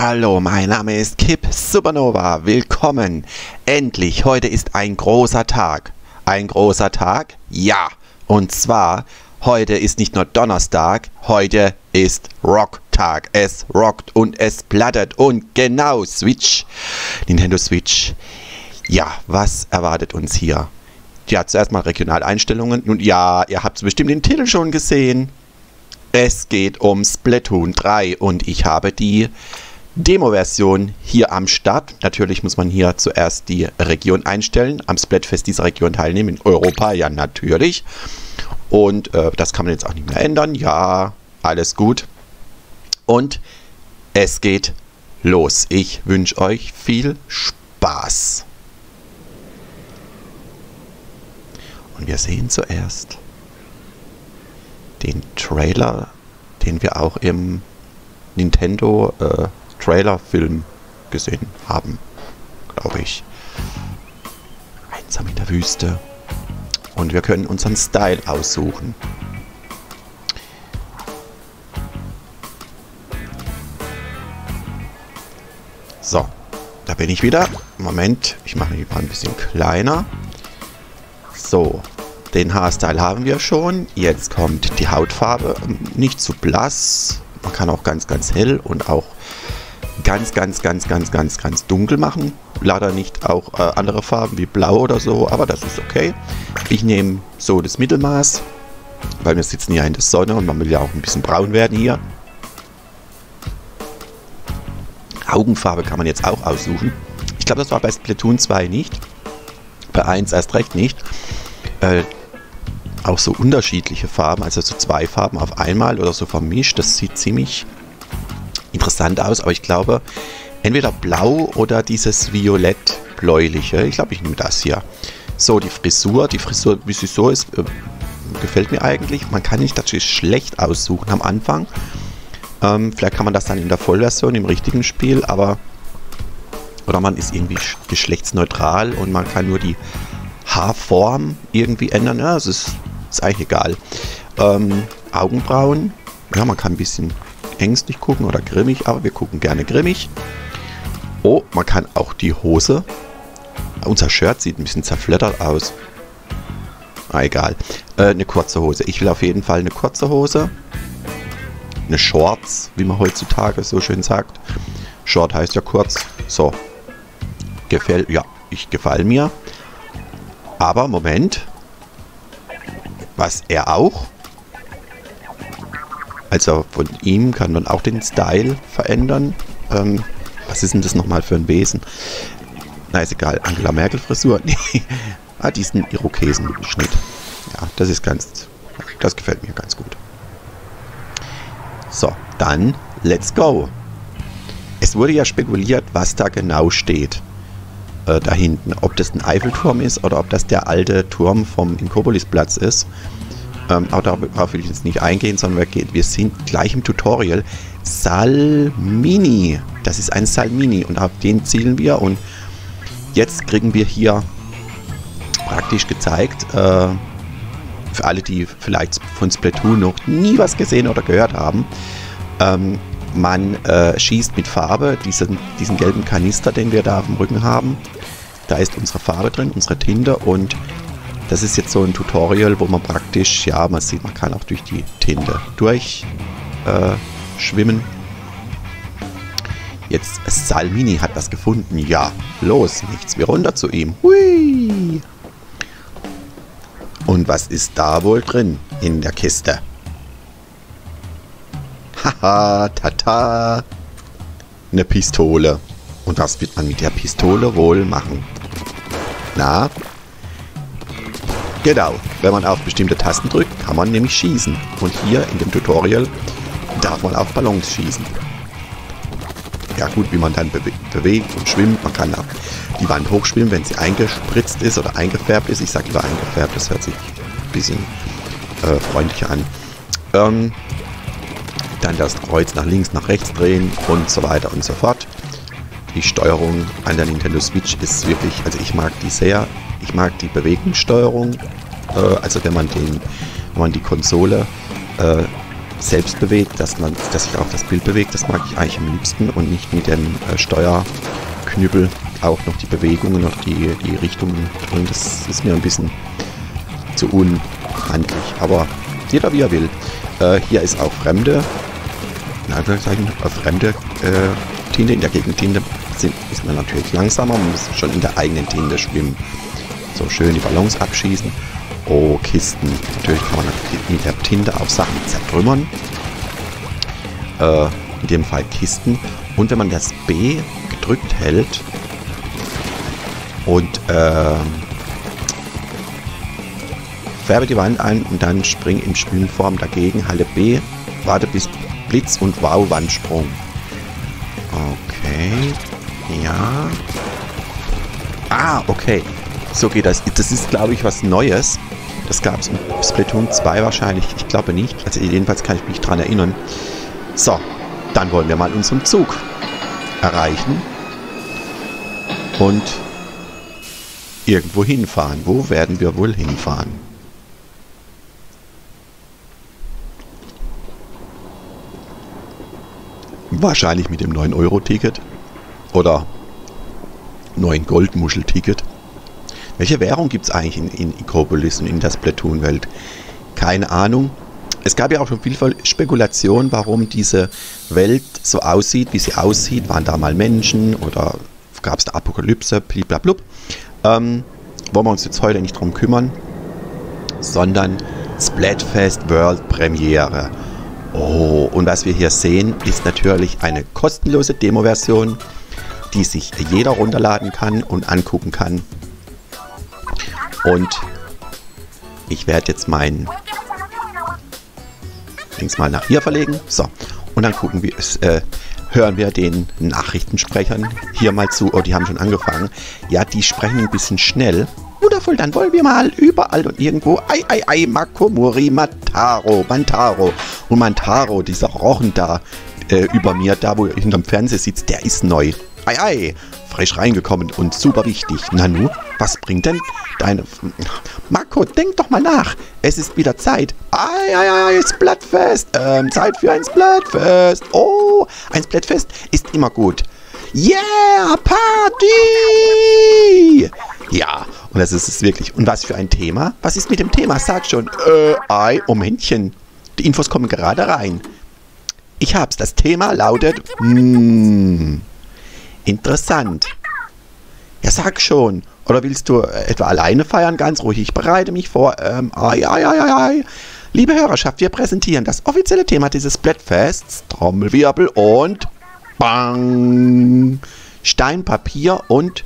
Hallo, mein Name ist Kip Supernova. Willkommen. Endlich, heute ist ein großer Tag. Ein großer Tag? Ja. Und zwar, heute ist nicht nur Donnerstag, heute ist Rocktag. Es rockt und es plattert und genau, Switch. Nintendo Switch. Ja, was erwartet uns hier? Ja, zuerst mal Regionaleinstellungen. Und ja, ihr habt bestimmt den Titel schon gesehen. Es geht um Splatoon 3 und ich habe die Demo-Version hier am Start. Natürlich muss man hier zuerst die Region einstellen, am Splatfest dieser Region teilnehmen, in Europa, ja natürlich. Und das kann man jetzt auch nicht mehr ändern. Ja, alles gut. Und es geht los. Ich wünsche euch viel Spaß. Und wir sehen zuerst den Trailer, den wir auch im Nintendo Trailerfilm gesehen haben, glaube ich. Einsam in der Wüste. Und wir können unseren Style aussuchen. So, da bin ich wieder. Moment, ich mache mich mal ein bisschen kleiner. So. Den Haarstyle haben wir schon. Jetzt kommt die Hautfarbe. Nicht zu blass. Man kann auch ganz, ganz hell und auch ganz dunkel machen. Leider nicht auch andere Farben wie blau oder so, aber das ist okay. Ich nehme so das Mittelmaß, weil wir sitzen ja in der Sonne und man will ja auch ein bisschen braun werden hier. Augenfarbe kann man jetzt auch aussuchen. Ich glaube, das war bei Splatoon 2 nicht. Bei 1 erst recht nicht. Auch so unterschiedliche Farben, also so zwei Farben auf einmal oder so vermischt. Das sieht ziemlich interessant aus, aber ich glaube, entweder blau oder dieses violett-bläuliche. Ich glaube, ich nehme das hier. So, die Frisur, wie sie so ist, gefällt mir eigentlich. Man kann nicht natürlich schlecht aussuchen am Anfang. Vielleicht kann man das dann in der Vollversion, im richtigen Spiel, aber oder man ist irgendwie geschlechtsneutral und man kann nur die Haarform irgendwie ändern. Ja, das ist eigentlich egal. Augenbrauen. Ja, man kann ein bisschen ängstlich gucken oder grimmig, aber wir gucken gerne grimmig. Oh, man kann auch die Hose. Unser Shirt sieht ein bisschen zerfleddert aus. Egal. Eine kurze Hose. Ich will auf jeden Fall eine kurze Hose. Eine Shorts, wie man heutzutage so schön sagt. Short heißt ja kurz. So. Ich gefall mir. Aber Moment. Was er auch. Also von ihm kann man auch den Style verändern. Was ist denn das nochmal für ein Wesen? Na, ist egal. Angela Merkel Frisur. Nee. Diesen Irokesenschnitt. Ja, das gefällt mir ganz gut. So, dann let's go. Es wurde ja spekuliert, was da genau steht. Da hinten. Ob das ein Eiffelturm ist oder ob das der alte Turm vom Inkopolisplatz ist. Aber darauf will ich jetzt nicht eingehen, sondern wir sind gleich im Tutorial. Salmini. Das ist ein Salmini und auf den zielen wir. Und jetzt kriegen wir hier praktisch gezeigt, für alle, die vielleicht von Splatoon noch nie was gesehen oder gehört haben, man schießt mit Farbe diesen gelben Kanister, den wir da auf dem Rücken haben. Da ist unsere Farbe drin, unsere Tinte und das ist jetzt so ein Tutorial, wo man praktisch, ja, man sieht, man kann auch durch die Tinte schwimmen. Jetzt Salmini hat was gefunden. Ja, los, nichts wie runter zu ihm. Hui! Und was ist da wohl drin in der Kiste? Haha, tata. Eine Pistole. Und was wird man mit der Pistole wohl machen? Na? Genau, wenn man auf bestimmte Tasten drückt, kann man nämlich schießen. Und hier in dem Tutorial darf man auf Ballons schießen. Ja gut, wie man dann bewegt und schwimmt. Man kann auch die Wand hochschwimmen, wenn sie eingespritzt ist oder eingefärbt ist. Ich sage lieber eingefärbt, das hört sich ein bisschen freundlicher an. Dann das Kreuz nach links, nach rechts drehen und so weiter und so fort. Die Steuerung an der Nintendo Switch ist wirklich, also ich mag die sehr. Ich mag die Bewegungssteuerung. Also wenn man die Konsole selbst bewegt, dass sich auch das Bild bewegt. Das mag ich eigentlich am liebsten und nicht mit dem Steuerknüppel auch noch die Bewegungen, noch die Richtungen drin. Das ist mir ein bisschen zu unhandlich. Aber jeder wie er will. Hier ist auch fremde Tinte. In der Gegentinte ist man natürlich langsamer. Man muss schon in der eigenen Tinte schwimmen. So schön die Ballons abschießen. Oh, Kisten. Natürlich kann man mit der Tinte auch Sachen zertrümmern. In dem Fall Kisten. Und wenn man das B gedrückt hält und färbe die Wand ein und dann spring in Schwimmform dagegen, halte B, warte bis Blitz und wow, Wandsprung. Okay. Ja. Ah, okay. So geht das. Das ist, glaube ich, was Neues. Das gab es in Splatoon 2 wahrscheinlich. Ich glaube nicht. Also jedenfalls kann ich mich dran erinnern. So, dann wollen wir mal unseren Zug erreichen. Und irgendwo hinfahren. Wo werden wir wohl hinfahren? Wahrscheinlich mit dem 9-Euro-Ticket. Oder 9 Goldmuschel-Ticket. Welche Währung gibt es eigentlich in Ikropolis und in der Splatoon-Welt? Keine Ahnung. Es gab ja auch schon viel Spekulation, warum diese Welt so aussieht, wie sie aussieht. Waren da mal Menschen oder gab es eine Apokalypse, bliblablub. Wollen wir uns jetzt heute nicht drum kümmern, sondern Splatfest World Premiere. Oh, und was wir hier sehen, ist natürlich eine kostenlose Demo-Version, die sich jeder runterladen kann und angucken kann. Und ich werde jetzt meinen Links mal nach hier verlegen. So, und dann gucken wir es, hören wir den Nachrichtensprechern hier mal zu. Oh, die haben schon angefangen. Ja, die sprechen ein bisschen schnell. Wundervoll, dann wollen wir mal überall und irgendwo. Makomori, Mantaro. Und Mantaro, dieser Rochen da über mir, da wo er hinterm Fernseher sitzt, der ist neu. Frisch reingekommen und super wichtig. Nanu, was bringt denn deine... Marco, denk doch mal nach. Es ist wieder Zeit. Splatfest. Zeit für ein Splatfest. Oh, ein Splatfest ist immer gut. Yeah, Party! Ja, und das ist es wirklich. Und was für ein Thema? Was ist mit dem Thema? Sag schon. Momentchen. Die Infos kommen gerade rein. Ich hab's. Das Thema lautet... Interessant. Ja, sag schon. Oder willst du etwa alleine feiern? Ganz ruhig. Ich bereite mich vor. Liebe Hörerschaft, wir präsentieren das offizielle Thema dieses Splatfests. Trommelwirbel und Bang. Stein, Papier und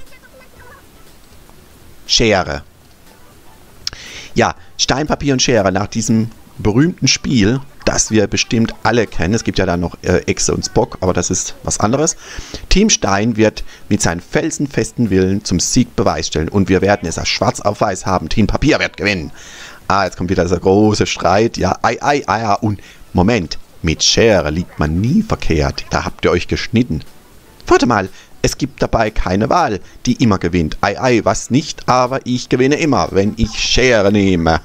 Schere. Ja, Stein, Papier und Schere nach diesem berühmten Spiel, das wir bestimmt alle kennen. Es gibt ja dann noch Echse und Spock, aber das ist was anderes. Team Stein wird mit seinem felsenfesten Willen zum Sieg Beweis stellen und wir werden es als schwarz auf weiß haben. Team Papier wird gewinnen. Jetzt kommt wieder dieser große Streit. Ja, und Moment, mit Schere liegt man nie verkehrt. Da habt ihr euch geschnitten. Warte mal, es gibt dabei keine Wahl, die immer gewinnt. Was nicht, aber ich gewinne immer, wenn ich Schere nehme.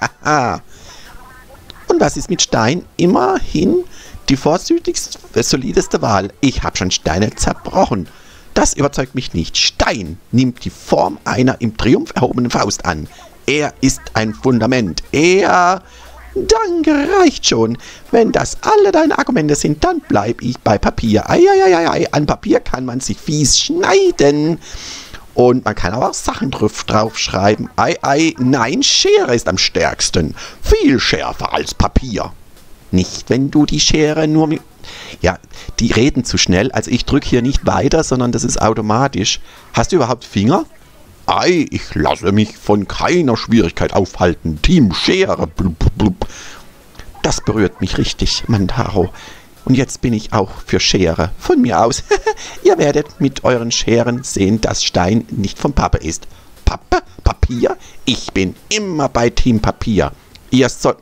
Und was ist mit Stein? Immerhin die vorzüglich solideste Wahl. Ich habe schon Steine zerbrochen. Das überzeugt mich nicht. Stein nimmt die Form einer im Triumph erhobenen Faust an. Er ist ein Fundament. Danke, reicht schon. Wenn das alle deine Argumente sind, dann bleib ich bei Papier. An Papier kann man sich fies schneiden. Und man kann aber auch Sachen draufschreiben. Nein, Schere ist am stärksten. Viel schärfer als Papier. Nicht, wenn du die Schere nur mit... Ja, die reden zu schnell. Also ich drücke hier nicht weiter, sondern das ist automatisch. Hast du überhaupt Finger? Ich lasse mich von keiner Schwierigkeit aufhalten. Team Schere. Blub, blub. Das berührt mich richtig, Mantaro. Und jetzt bin ich auch für Schere. Von mir aus. Ihr werdet mit euren Scheren sehen, dass Stein nicht von Pappe ist. Pappe? Papier? Ich bin immer bei Team Papier. Ihr sollt...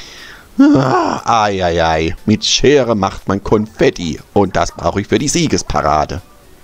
Mit Schere macht man Konfetti. Und das brauche ich für die Siegesparade.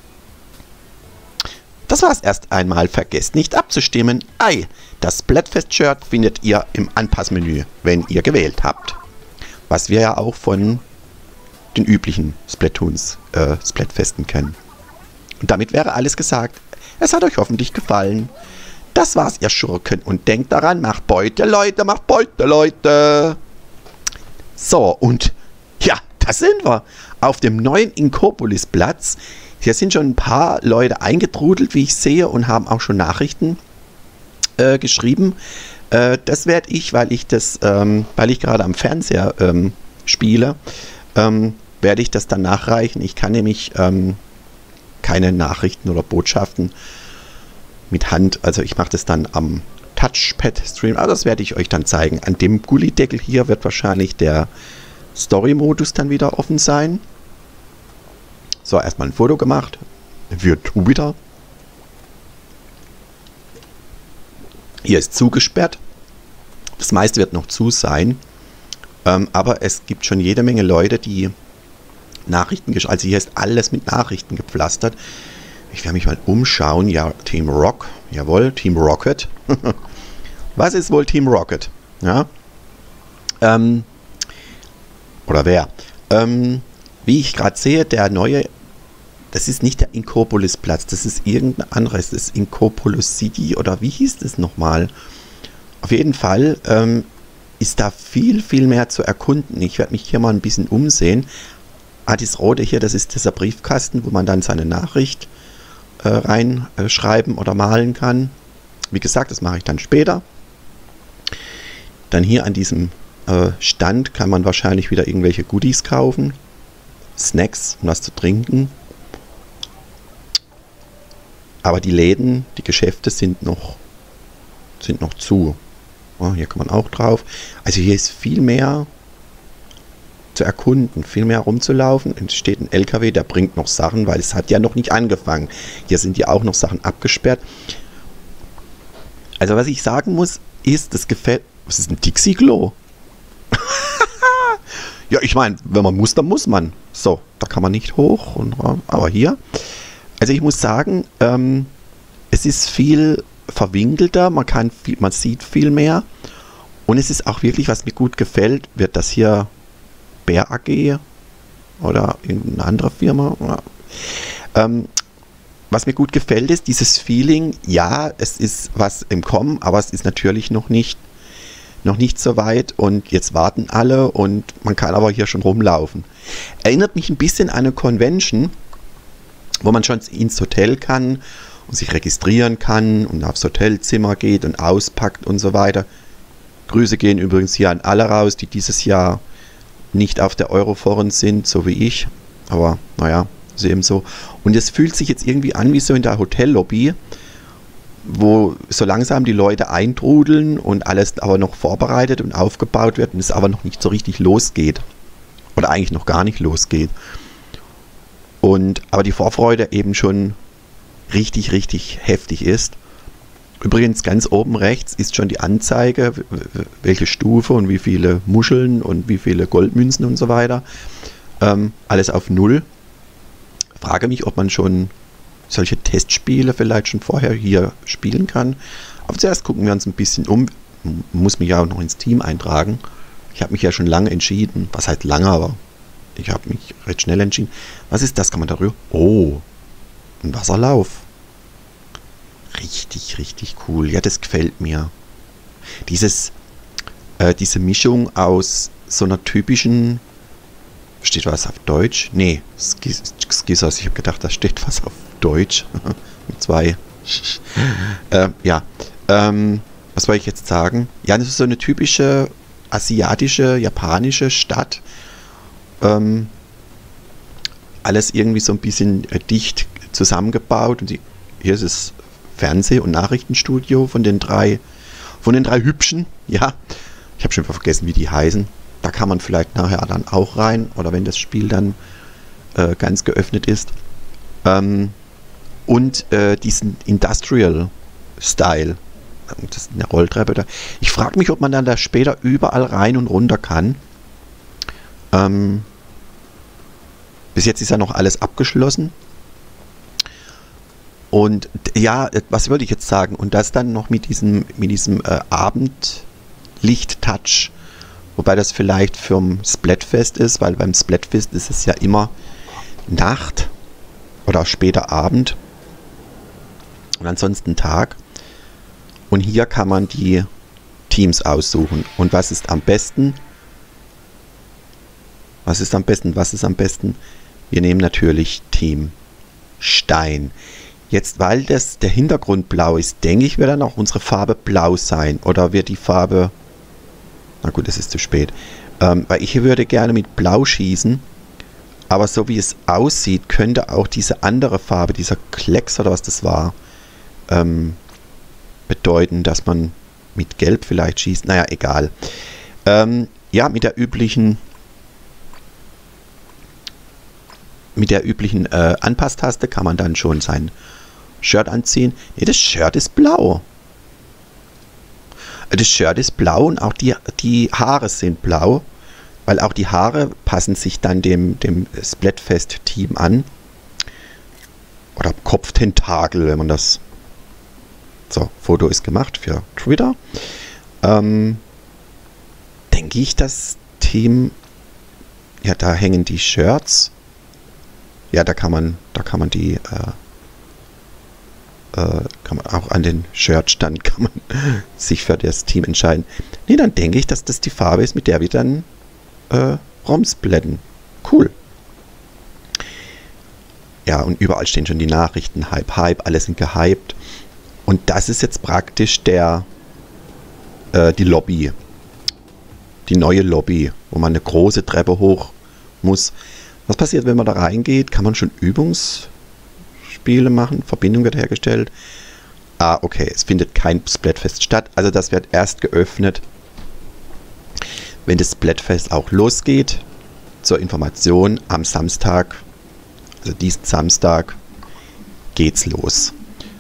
Das war's erst einmal. Vergesst nicht abzustimmen. Das Splatfest-Shirt findet ihr im Anpassmenü, wenn ihr gewählt habt. Was wir ja auch von den üblichen Splatoons, Splatfesten kennen. Und damit wäre alles gesagt. Es hat euch hoffentlich gefallen. Das war's, ihr Schurken. Und denkt daran, macht Beute, Leute, macht Beute, Leute. So, und ja, da sind wir. Auf dem neuen Inkopolis-Platz. Hier sind schon ein paar Leute eingetrudelt, wie ich sehe, und haben auch schon Nachrichten geschrieben. Das werde ich, weil ich gerade am Fernseher spiele, werde ich das dann nachreichen. Ich kann nämlich keine Nachrichten oder Botschaften mit Hand, also ich mache das dann am Touchpad-Stream, aber das werde ich euch dann zeigen. An dem Gullideckel hier wird wahrscheinlich der Story-Modus dann wieder offen sein. So, erstmal ein Foto gemacht. Für Twitter. Hier ist zugesperrt. Das meiste wird noch zu sein. Aber es gibt schon jede Menge Leute, die Nachrichten geschrieben. Also hier ist alles mit Nachrichten gepflastert. Ich werde mich mal umschauen. Ja, Team Rock. Jawohl, Team Rocket. Was ist wohl Team Rocket? Ja. Oder wer? Wie ich gerade sehe, der neue, das ist nicht der Inkopolis-Platz, das ist irgendein anderes, das ist Inkopolis City oder wie hieß das nochmal? Auf jeden Fall ist da viel, viel mehr zu erkunden. Ich werde mich hier mal ein bisschen umsehen. Das rote hier, das ist dieser Briefkasten, wo man dann seine Nachricht reinschreiben oder malen kann. Wie gesagt, das mache ich dann später. Dann hier an diesem Stand kann man wahrscheinlich wieder irgendwelche Goodies kaufen. Snacks und was zu trinken. Aber die Läden, die Geschäfte sind noch zu. Oh, hier kann man auch drauf. Also hier ist viel mehr zu erkunden, viel mehr rumzulaufen. Es steht ein LKW, der bringt noch Sachen, weil es hat ja noch nicht angefangen. Hier sind ja auch noch Sachen abgesperrt. Also was ich sagen muss, ist, das gefällt... Was ist ein Dixie-Klo? Ja, ich meine, wenn man muss, dann muss man. So, da kann man nicht hoch. Aber hier... Also ich muss sagen, es ist viel verwinkelter, man sieht viel mehr. Und es ist auch wirklich, was mir gut gefällt, wird das hier Bär AG oder irgendeine andere Firma. Was mir gut gefällt, ist dieses Feeling, ja, es ist was im Kommen, aber es ist natürlich noch nicht so weit und jetzt warten alle und man kann aber hier schon rumlaufen. Erinnert mich ein bisschen an eine Convention, wo man schon ins Hotel kann und sich registrieren kann und aufs Hotelzimmer geht und auspackt und so weiter. Grüße gehen übrigens hier an alle raus, die dieses Jahr nicht auf der Euroforen sind, so wie ich. Aber naja, ist eben so. Und es fühlt sich jetzt irgendwie an wie so in der Hotellobby, wo so langsam die Leute eintrudeln und alles aber noch vorbereitet und aufgebaut wird und es aber noch nicht so richtig losgeht. Oder eigentlich noch gar nicht losgeht. Aber die Vorfreude eben schon richtig, richtig heftig ist. Übrigens ganz oben rechts ist schon die Anzeige, welche Stufe und wie viele Muscheln und wie viele Goldmünzen und so weiter. Alles auf 0. Frage mich, ob man schon solche Testspiele vielleicht schon vorher hier spielen kann. Aber zuerst gucken wir uns ein bisschen um. Muss mich ja auch noch ins Team eintragen. Ich habe mich ja schon lange entschieden. Was heißt lange, aber ich habe mich recht schnell entschieden. Was ist das? Kann man darüber? Oh, ein Wasserlauf. Richtig, richtig cool. Ja, das gefällt mir. Diese Mischung aus so einer typischen... Steht was auf Deutsch? Nee, Skissers. Ich habe gedacht, da steht was auf Deutsch. Mit 2. Ja. Was wollte ich jetzt sagen? Ja, das ist so eine typische asiatische, japanische Stadt. Alles irgendwie so ein bisschen dicht zusammengebaut. Und hier ist es Fernseh- und Nachrichtenstudio von den drei Hübschen. Ja, ich habe schon vergessen, wie die heißen. Da kann man vielleicht nachher dann auch rein. Oder wenn das Spiel dann ganz geöffnet ist. Und diesen Industrial-Style. Das ist eine Rolltreppe da. Ich frage mich, ob man dann da später überall rein und runter kann. Bis jetzt ist ja noch alles abgeschlossen. Und ja, was würde ich jetzt sagen? Und das dann noch mit diesem Abendlicht-Touch Wobei das vielleicht für Splatfest ist, weil beim Splatfest ist es ja immer Nacht oder später Abend und ansonsten Tag. Und hier kann man die Teams aussuchen. Und was ist am besten? Was ist am besten? Was ist am besten? Wir nehmen natürlich Team Stein. Jetzt, weil das der Hintergrund blau ist, denke ich, wird dann auch unsere Farbe blau sein. Oder wird die Farbe... Na gut, es ist zu spät. Weil ich würde gerne mit blau schießen. Aber so wie es aussieht, könnte auch diese andere Farbe, dieser Klecks oder was das war, bedeuten, dass man mit gelb vielleicht schießt. Naja, egal. Ja, mit der üblichen Anpasstaste kann man dann schon sein Shirt anziehen. Ne, das Shirt ist blau. Das Shirt ist blau und auch die Haare sind blau, weil auch die Haare passen sich dann dem Splatfest-Team an. Oder Kopftentakel, wenn man das... So, Foto ist gemacht für Twitter. Denke ich, das Team... Ja, da hängen die Shirts. Ja, da kann man die... kann man auch an den Shirtstand kann man sich für das Team entscheiden. Nee, dann denke ich, dass das die Farbe ist, mit der wir dann rumsplatten. Cool. Ja, und überall stehen schon die Nachrichten. Hype, Hype, alle sind gehypt. Und das ist jetzt praktisch die Lobby. Die neue Lobby, wo man eine große Treppe hoch muss. Was passiert, wenn man da reingeht? Kann man schon Übungsspiele machen? Verbindung wird hergestellt. Ah, okay, es findet kein Splatfest statt. Also das wird erst geöffnet, wenn das Splatfest auch losgeht. Zur Information, am Samstag, also diesen Samstag, geht's los.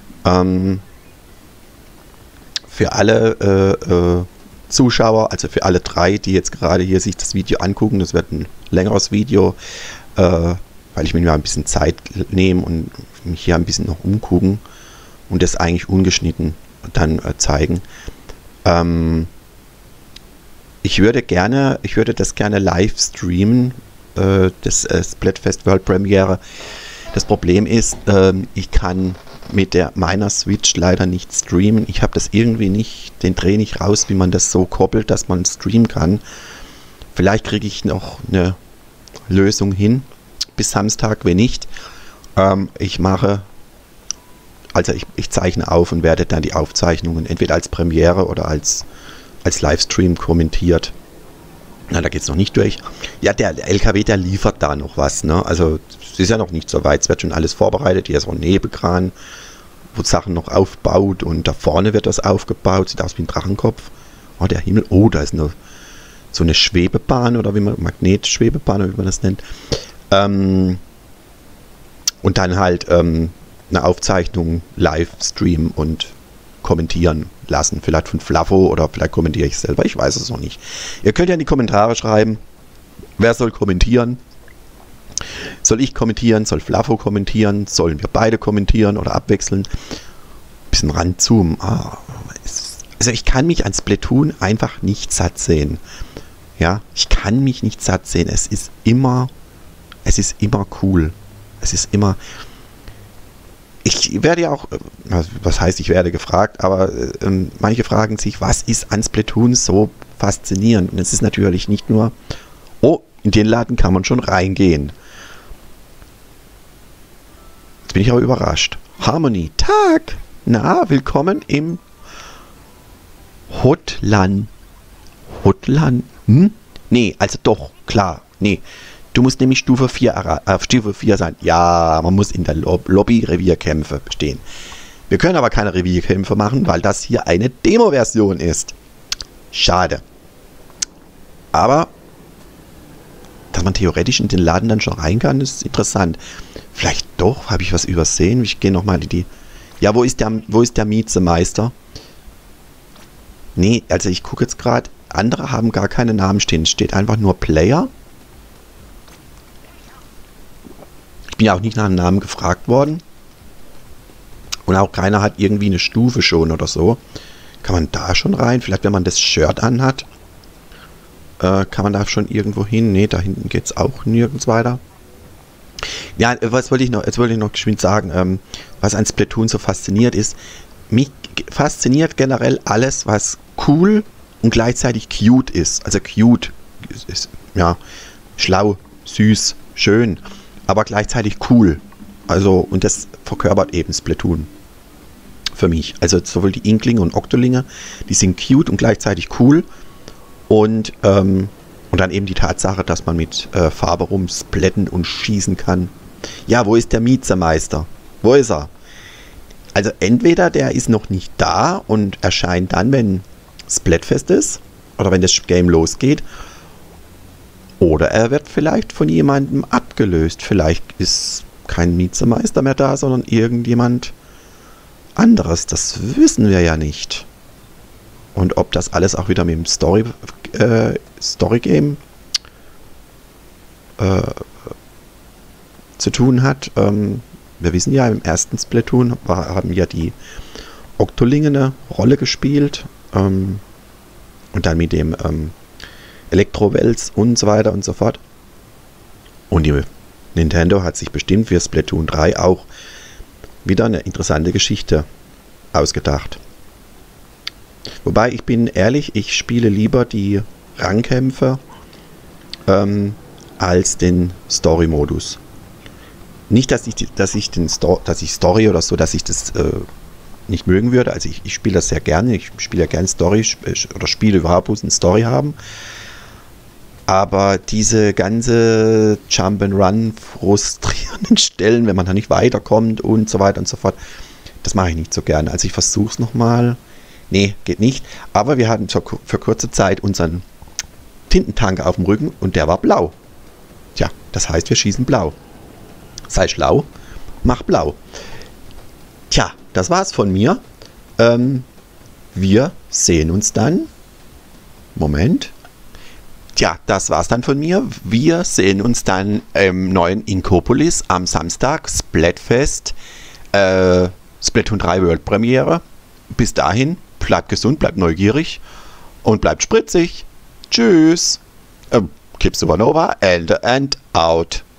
Für alle Zuschauer, also für alle 3, die jetzt gerade hier sich das Video angucken, das wird ein längeres Video, weil ich mir mal ein bisschen Zeit nehme und mich hier ein bisschen noch umgucken und das eigentlich ungeschnitten dann zeigen. Ich würde das gerne live streamen, das Splatfest World Premiere. Das Problem ist, ich kann mit meiner Switch leider nicht streamen. Ich habe das irgendwie nicht, den Dreh nicht raus, wie man das so koppelt, dass man streamen kann. Vielleicht kriege ich noch eine Lösung hin bis Samstag, wenn nicht. Ich zeichne auf und werde dann die Aufzeichnungen entweder als Premiere oder als Livestream kommentiert. Na, da geht es noch nicht durch. Ja, der LKW, der liefert da noch was, ne? Also es ist ja noch nicht so weit, es wird schon alles vorbereitet. Hier ist auch ein Nebelkran, wo Sachen noch aufbaut und da vorne wird was aufgebaut, sieht aus wie ein Drachenkopf. Oh, der Himmel, oh, da ist so eine Schwebebahn oder wie man, Magnetschwebebahn oder wie man das nennt. Und dann halt eine Aufzeichnung, Livestream und kommentieren lassen. Vielleicht von Fluffo oder vielleicht kommentiere ich selber. Ich weiß es noch nicht. Ihr könnt ja in die Kommentare schreiben, wer soll kommentieren. Soll ich kommentieren? Soll Fluffo kommentieren? Sollen wir beide kommentieren oder abwechseln? Bisschen ranzoomen. Also ich kann mich an Splatoon einfach nicht satt sehen. Ja, ich kann mich nicht satt sehen. Es ist immer cool. Es ist immer... Ich werde ja auch, was heißt, ich werde gefragt, aber manche fragen sich, was ist an Splatoon so faszinierend? Und es ist natürlich nicht nur, oh, in den Laden kann man schon reingehen. Jetzt bin ich aber überrascht. Harmony, Tag! Na, willkommen im Hotlan. Hotlan? Nee, also doch, klar, nee. Du musst nämlich Stufe 4 sein. Ja, man muss in der Lobby Revierkämpfe bestehen. Wir können aber keine Revierkämpfe machen, weil das hier eine Demo-Version ist. Schade. Aber, dass man theoretisch in den Laden dann schon rein kann, ist interessant. Vielleicht doch, habe ich was übersehen. Ich gehe nochmal in die... Ja, wo ist der Miezemeister? Nee, also ich gucke jetzt gerade, andere haben gar keine Namen stehen. Es steht einfach nur Player. Ich bin ja auch nicht nach einem Namen gefragt worden. Und auch keiner hat irgendwie eine Stufe schon oder so. Kann man da schon rein? Vielleicht, wenn man das Shirt anhat. Kann man da schon irgendwo hin? Ne, da hinten geht es auch nirgends weiter. Ja, jetzt wollte ich noch geschwind sagen, was an Splatoon so fasziniert ist. Mich fasziniert generell alles, was cool und gleichzeitig cute ist. Also cute ist ja schlau, süß, schön, aber gleichzeitig cool. Also, und das verkörpert eben Splatoon für mich. Also sowohl die Inklinge und Oktolinge, die sind cute und gleichzeitig cool. Und dann eben die Tatsache, dass man mit Farbe rumsplätten und schießen kann. Ja, wo ist der Mizemeister? Wo ist er? Also entweder der ist noch nicht da und erscheint dann, wenn Splatfest ist oder wenn das Game losgeht. Oder er wird vielleicht von jemandem abgelöst. Vielleicht ist kein Mizemeister mehr da, sondern irgendjemand anderes. Das wissen wir ja nicht. Und ob das alles auch wieder mit dem Story-Game zu tun hat. Wir wissen ja, im ersten Splatoon haben ja die Oktolinge eine Rolle gespielt. Und dann mit dem Elektrowels und so weiter und so fort. Und die Nintendo hat sich bestimmt für Splatoon 3 auch wieder eine interessante Geschichte ausgedacht. Wobei, ich bin ehrlich, ich spiele lieber die Rangkämpfe als den Story-Modus. Nicht, dass ich Story oder so, dass ich das nicht mögen würde. Also ich spiele das sehr gerne. Ich spiele ja gerne Story oder spiele überhaupt, wo es eine Story haben. Aber diese ganze Jump-and-Run frustrierenden Stellen, wenn man da nicht weiterkommt und so weiter und so fort, das mache ich nicht so gerne. Also ich versuche es nochmal. Nee, geht nicht. Aber wir hatten für kurze Zeit unseren Tintentank auf dem Rücken und der war blau. Tja, das heißt, wir schießen blau. Sei schlau, mach blau. Tja, das war's von mir. Wir sehen uns dann. Moment. Tja, das war's dann von mir. Wir sehen uns dann im neuen Inkopolis am Samstag. Splatfest. Splatoon 3 World Premiere. Bis dahin, bleibt gesund, bleibt neugierig und bleibt spritzig. Tschüss. Kip Supernova and out.